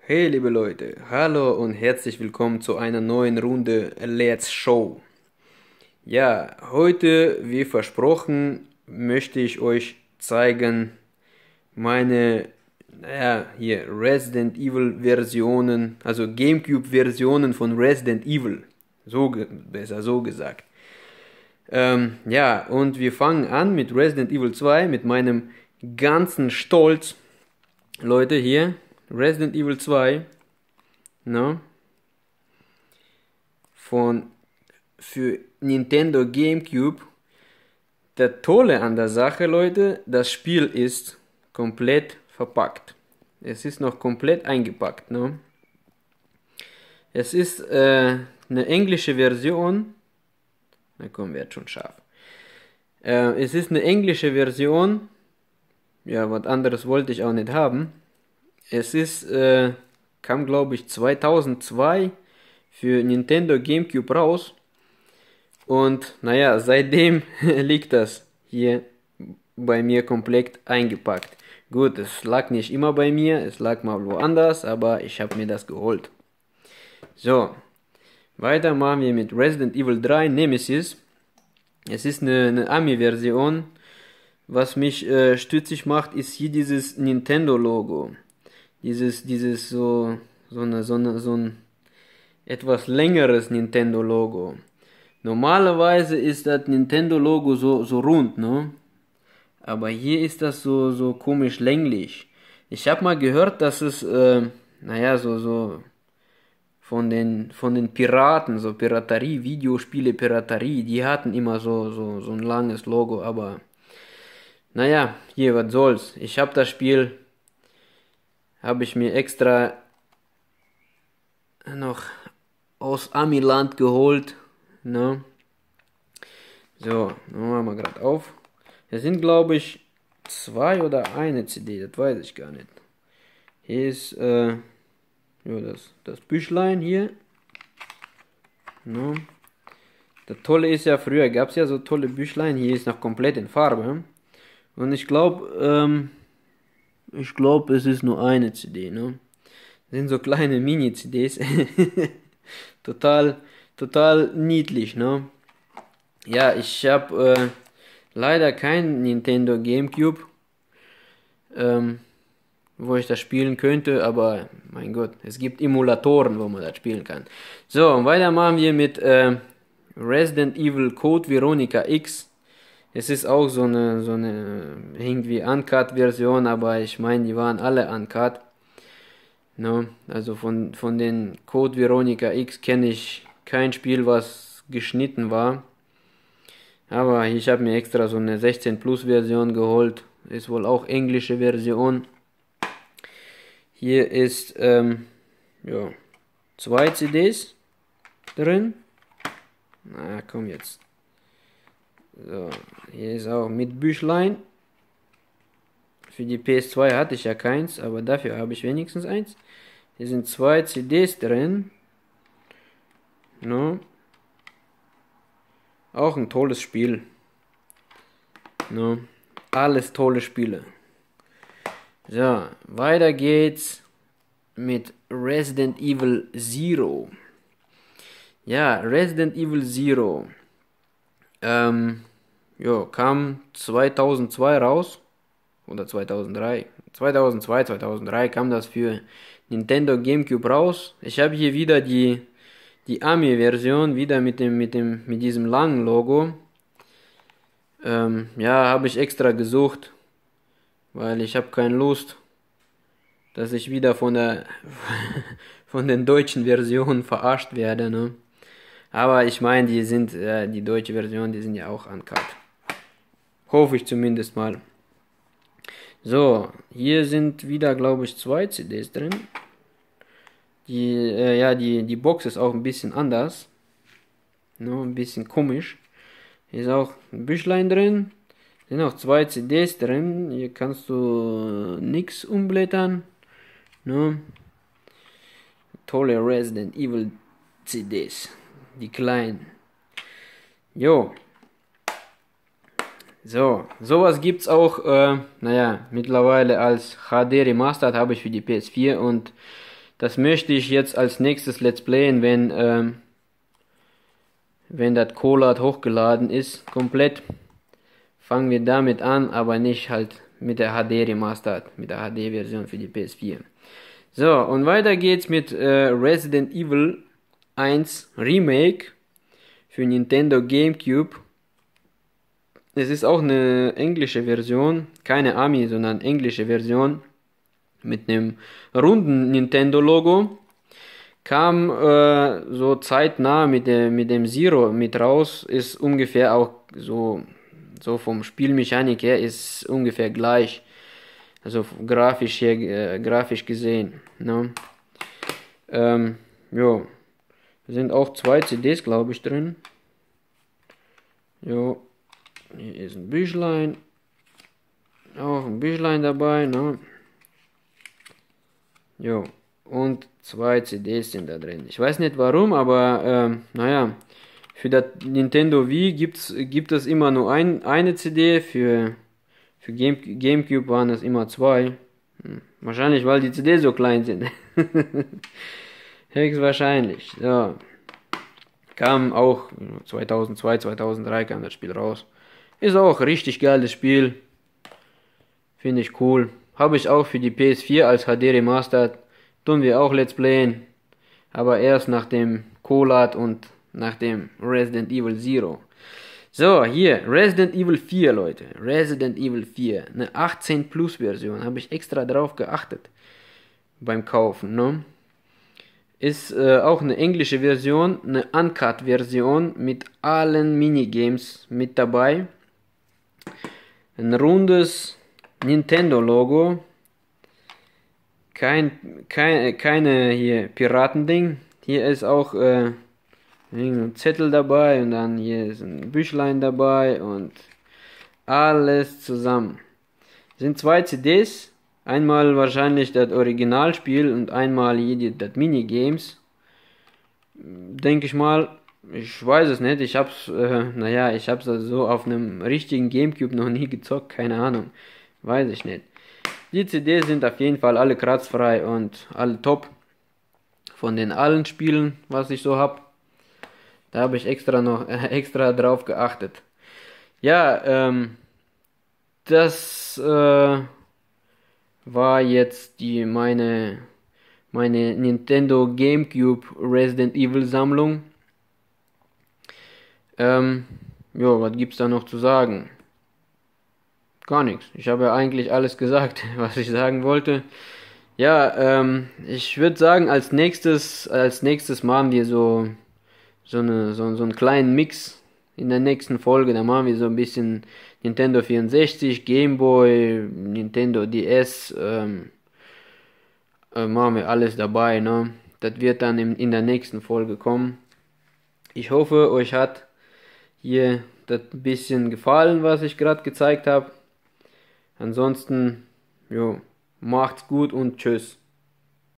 Hey liebe Leute, hallo und herzlich willkommen zu einer neuen Runde Let's Show. Ja, heute, wie versprochen, möchte ich euch zeigen meine, hier Resident Evil Versionen, also GameCube Versionen von Resident Evil, besser so gesagt. Ja, und wir fangen an mit Resident Evil 2, mit meinem ganzen Stolz. Leute, hier, Resident Evil 2, ne? Für Nintendo GameCube. Der Tolle an der Sache, Leute, das Spiel ist komplett verpackt. Es ist noch komplett eingepackt, ne? Es ist eine englische Version. Na komm, wird schon scharf. Es ist eine englische Version. Ja, was anderes wollte ich auch nicht haben. Es ist, kam glaube ich 2002 für Nintendo GameCube raus. Und naja, seitdem liegt das hier bei mir komplett eingepackt. Gut, es lag nicht immer bei mir, es lag mal woanders, aber ich habe mir das geholt. So, weiter machen wir mit Resident Evil 3 Nemesis. Es ist eine Ami-Version. Was mich stutzig macht, ist hier dieses Nintendo-Logo. Dieses so ein etwas längeres Nintendo-Logo. Normalerweise ist das Nintendo-Logo so rund, ne? Aber hier ist das so komisch länglich. Ich habe mal gehört, dass es, so von den Piraten, so Piraterie, Videospiele Piraterie, die hatten immer so ein langes Logo, aber naja, hier, was soll's. Ich habe das Spiel, habe ich mir extra noch aus Amiland geholt, ne? So, machen wir gerade auf. Es sind, glaube ich, 2 oder eine CD, das weiß ich gar nicht. Hier ist, ja, das Büchlein hier. Ne? Das Tolle ist ja, früher gab es ja so tolle Büchlein, hier ist noch komplett in Farbe. Und ich glaube, es ist nur eine CD, ne? Das sind so kleine Mini-CDs. Total niedlich, ne? Ja, ich habe leider kein Nintendo GameCube, wo ich das spielen könnte, aber mein Gott, es gibt Emulatoren, wo man das spielen kann. So, und weiter machen wir mit Resident Evil Code Veronica X. Es ist auch so eine irgendwie Uncut-Version, aber ich meine, die waren alle Uncut. No, also von den Code Veronica X kenne ich kein Spiel, was geschnitten war. Aber ich habe mir extra so eine 16 Plus Version geholt. Ist wohl auch englische Version. Hier ist ja, 2 CDs drin. Na komm jetzt. So, hier ist auch mit Büchlein. Für die PS2 hatte ich ja keins, aber dafür habe ich wenigstens eins. Hier sind 2 CDs drin. No. Auch ein tolles Spiel. No. Alles tolle Spiele. So, weiter geht's mit Resident Evil Zero. Ja, Resident Evil Zero. Ja, kam 2002 raus. Oder 2003. 2002, 2003 kam das für Nintendo GameCube raus. Ich habe hier wieder die Ami-Version, wieder mit diesem langen Logo. Ja, habe ich extra gesucht, weil ich habe keine Lust, dass ich wieder von den deutschen Versionen verarscht werde, ne? Aber ich meine, die deutsche Version, die sind ja auch uncut. Hoffe ich zumindest mal. So, hier sind wieder, glaube ich, 2 CDs drin. Die Box ist auch ein bisschen anders. No, ein bisschen komisch. Hier ist auch ein Büchlein drin. Sind auch 2 CDs drin. Hier kannst du nichts umblättern. No. Tolle Resident Evil CDs. Die kleinen. Jo. So, sowas gibt's auch, mittlerweile als HD Remastered habe ich für die PS4 und Das möchte ich jetzt als nächstes Let's Playen, wenn das Collab hochgeladen ist, komplett. Fangen wir damit an, aber nicht halt mit der HD Remastered, mit der HD-Version für die PS4. So, und weiter geht's mit Resident Evil 1 Remake für Nintendo GameCube. Es ist auch eine englische Version, keine Ami, sondern englische Version mit einem runden Nintendo-Logo. Kam so zeitnah mit dem Zero mit raus, ist ungefähr auch so vom Spielmechanik her ist ungefähr gleich. Also grafisch gesehen. Ne? Jo. Da sind auch 2 CDs, glaube ich, drin. Jo. Hier ist ein Büchlein. Auch ein Büchlein dabei, ne? Jo. Und 2 CDs sind da drin. Ich weiß nicht warum, aber naja. Für das Nintendo Wii gibt es immer nur eine CD, für GameCube waren es immer 2. Wahrscheinlich, weil die CDs so klein sind. Höchstwahrscheinlich. So. Kam auch 2002, 2003 kam das Spiel raus. Ist auch ein richtig geiles Spiel. Finde ich cool. Habe ich auch für die PS4 als HD Remastered. Tun wir auch Let's Playen. Aber erst nach dem Collab und nach dem Resident Evil Zero. So, hier, Resident Evil 4, Leute. Resident Evil 4. Eine 18 Plus Version. Habe ich extra drauf geachtet. Beim Kaufen, ne? Ist auch eine englische Version. Eine Uncut Version mit allen Minigames mit dabei. Ein rundes Nintendo Logo. Keine hier Piratending. Hier ist auch ein Zettel dabei und dann hier ist ein Büchlein dabei und alles zusammen. Sind 2 CDs, einmal wahrscheinlich das Originalspiel und einmal hier das Minigames. Denke ich mal, ich weiß es nicht, ich hab's also so auf einem richtigen Gamecube noch nie gezockt, keine Ahnung, weiß ich nicht. Die CDs sind auf jeden Fall alle kratzfrei und alle top. Von den allen Spielen, was ich so hab. Da habe ich extra drauf geachtet. Ja, das war jetzt meine Nintendo GameCube Resident Evil Sammlung. Ja, was gibt's da noch zu sagen? Gar nichts. Ich habe ja eigentlich alles gesagt, was ich sagen wollte. Ja, ich würde sagen, als nächstes machen wir so einen kleinen Mix in der nächsten Folge. Da machen wir so ein bisschen Nintendo 64, Game Boy, Nintendo DS, machen wir alles dabei, ne? Das wird dann in der nächsten Folge kommen. Ich hoffe, euch hat hier das bisschen gefallen, was ich gerade gezeigt habe. Ansonsten, jo, macht's gut und tschüss.